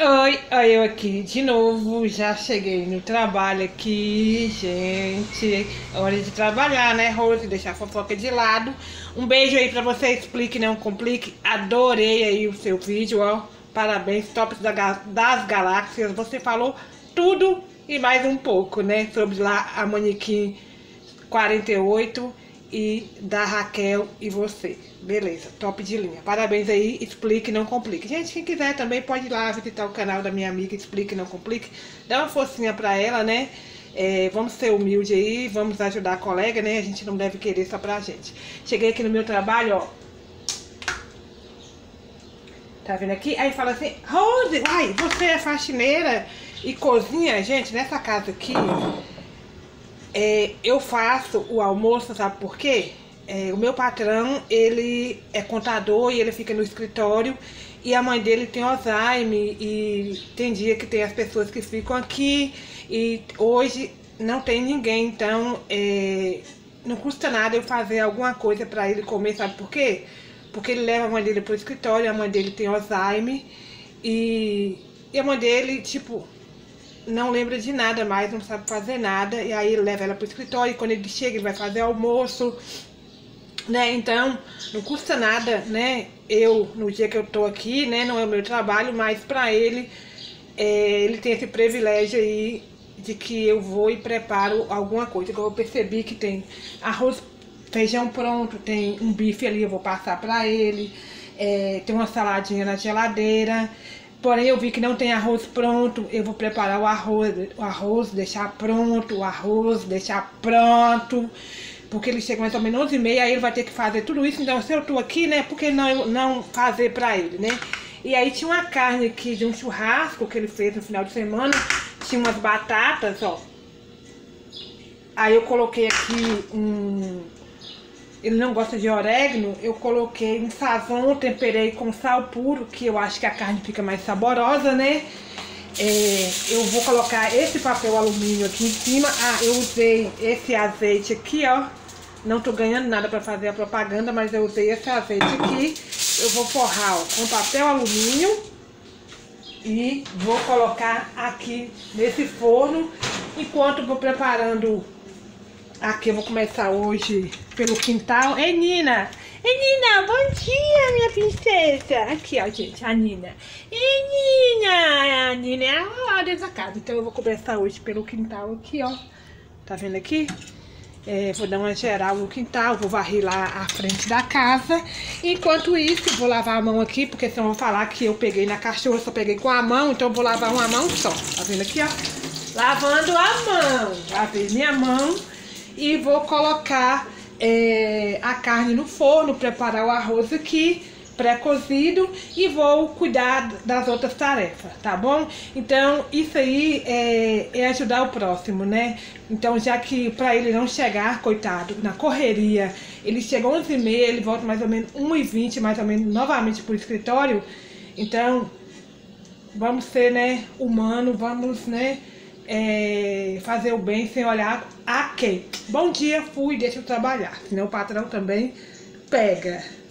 Oi, olha eu aqui de novo, já cheguei no trabalho aqui, gente. É hora de trabalhar, né, Rose? Deixar a fofoca de lado. Um beijo aí pra você, explique, não complique. Adorei aí o seu vídeo, ó. Parabéns, tops das galáxias. Você falou tudo e mais um pouco, né? Sobre lá a manequim 48 e da Raquel e você. Beleza, top de linha. Parabéns aí, explique, não complique. Gente, quem quiser também pode ir lá visitar o canal da minha amiga Explique, não complique. Dá uma forcinha pra ela, né? Vamos ser humildes aí, vamos ajudar a colega, né? A gente não deve querer só pra gente. Cheguei aqui no meu trabalho, ó. Tá vendo aqui? Aí fala assim, Rose, uai, você é faxineira e cozinha? Gente, nessa casa aqui, eu faço o almoço, sabe por quê? O meu patrão, ele é contador e ele fica no escritório. E a mãe dele tem Alzheimer e tem dia que tem as pessoas que ficam aqui. E hoje não tem ninguém, então não custa nada eu fazer alguma coisa para ele comer, sabe por quê? Porque ele leva a mãe dele pro escritório, a mãe dele tem Alzheimer. E a mãe dele, tipo, não lembra de nada mais, não sabe fazer nada. E aí ele leva ela pro escritório e quando ele chega ele vai fazer almoço, né? Então não custa nada, né? No dia que eu tô aqui, né? Não é o meu trabalho, mas pra ele, ele tem esse privilégio aí de que eu vou e preparo alguma coisa. Que eu percebi que tem arroz, feijão pronto, tem um bife ali, eu vou passar pra ele. Tem uma saladinha na geladeira. Porém, eu vi que não tem arroz pronto, eu vou preparar o arroz, deixar pronto, porque ele chega mais ou menos 11h30, aí ele vai ter que fazer tudo isso. Então, se eu tô aqui, né, por que não fazer pra ele, né? E aí tinha uma carne aqui de um churrasco que ele fez no final de semana, tinha umas batatas, ó. Aí eu coloquei aqui ele não gosta de orégano, eu coloquei um sazon, temperei com sal puro, que eu acho que a carne fica mais saborosa, né? Eu vou colocar esse papel alumínio aqui em cima. Eu usei esse azeite aqui, ó. Não tô ganhando nada pra fazer a propaganda, mas eu usei esse azeite aqui. Eu vou forrar, ó, com papel alumínio e vou colocar aqui nesse forno. Enquanto vou preparando aqui, eu vou começar hoje pelo quintal. Ei, Nina! Ei, Nina, bom dia, minha princesa! Aqui, ó, gente, a Nina. Ei, Nina! A Nina é a hora da casa. Então eu vou começar hoje pelo quintal aqui, ó. Tá vendo aqui? Vou dar uma geral no quintal, vou varrer lá a frente da casa. Enquanto isso, vou lavar a mão aqui, porque senão eu vou falar que eu peguei na cachorra, só peguei com a mão, então eu vou lavar uma mão só. Tá vendo aqui, ó? Lavando a mão. Lavei minha mão. E vou colocar a carne no forno, preparar o arroz aqui, pré-cozido, e vou cuidar das outras tarefas, tá bom? Então, isso aí é ajudar o próximo, né? Então, já que pra ele não chegar, coitado, na correria, ele chega 11h30, ele volta mais ou menos 1h20, mais ou menos, novamente pro escritório. Então, vamos ser, né, humano, vamos, né, fazer o bem sem olhar a quem. Bom dia, fui, deixa eu trabalhar, senão o patrão também pega.